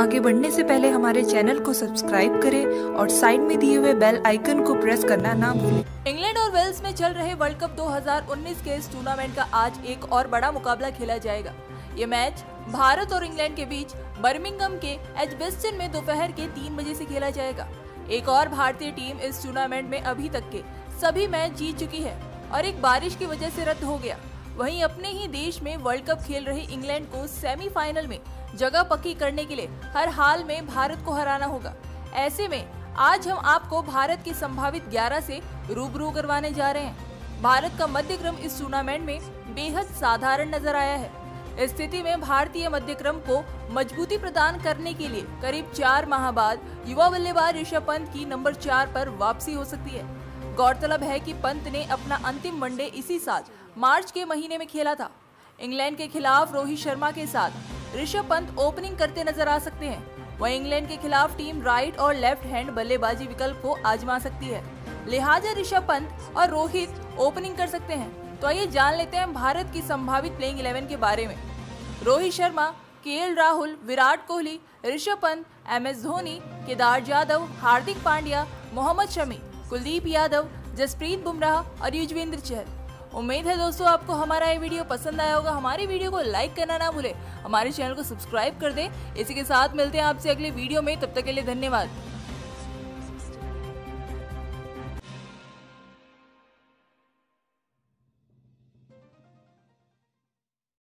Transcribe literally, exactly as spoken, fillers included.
आगे बढ़ने से पहले हमारे चैनल को सब्सक्राइब करें और साइड में दिए हुए बेल आइकन को प्रेस करना ना भूलें। इंग्लैंड और वेल्स में चल रहे वर्ल्ड कप दो हज़ार उन्नीस के इस टूर्नामेंट का आज एक और बड़ा मुकाबला खेला जाएगा। ये मैच भारत और इंग्लैंड के बीच बर्मिंघम के एजबेस्टन में दोपहर के तीन बजे से खेला जाएगा। एक और भारतीय टीम इस टूर्नामेंट में अभी तक के सभी मैच जीत चुकी है और एक बारिश की वजह से रद्द हो गया। वहीं अपने ही देश में वर्ल्ड कप खेल रही इंग्लैंड को सेमीफाइनल में जगह पक्की करने के लिए हर हाल में भारत को हराना होगा। ऐसे में आज हम आपको भारत की संभावित ग्यारह से रूबरू करवाने जा रहे हैं। भारत का मध्यक्रम इस टूर्नामेंट में बेहद साधारण नजर आया है। इस स्थिति में भारतीय मध्यक्रम को मजबूती प्रदान करने के लिए करीब चार माह बाद युवा बल्लेबाज ऋषभ पंत की नंबर चार पर वापसी हो सकती है। गौरतलब है कि पंत ने अपना अंतिम वनडे इसी साल मार्च के महीने में खेला था। इंग्लैंड के खिलाफ रोहित शर्मा के साथ ऋषभ पंत ओपनिंग करते नजर आ सकते हैं। वहीं इंग्लैंड के खिलाफ टीम राइट और लेफ्ट हैंड बल्लेबाजी विकल्प को आजमा सकती है, लिहाजा ऋषभ पंत और रोहित ओपनिंग कर सकते हैं। तो आइए जान लेते हैं भारत की संभावित प्लेइंग इलेवन के बारे में। Rohit Sharma, K Rahul, Virat Kohli, Rishabh Pant, M S Dhoni, Kedar Jadhav, Hardik Pandya, Mohammed Shami, Kuldeep Yadav, Jasprit Bumrah और युजवेंद्र चहल। उम्मीद है दोस्तों आपको हमारा ये वीडियो पसंद आया होगा। हमारी वीडियो को लाइक करना ना भूले, हमारे चैनल को सब्सक्राइब कर दें। इसी के साथ मिलते हैं आपसे अगले वीडियो में, तब तक के लिए धन्यवाद।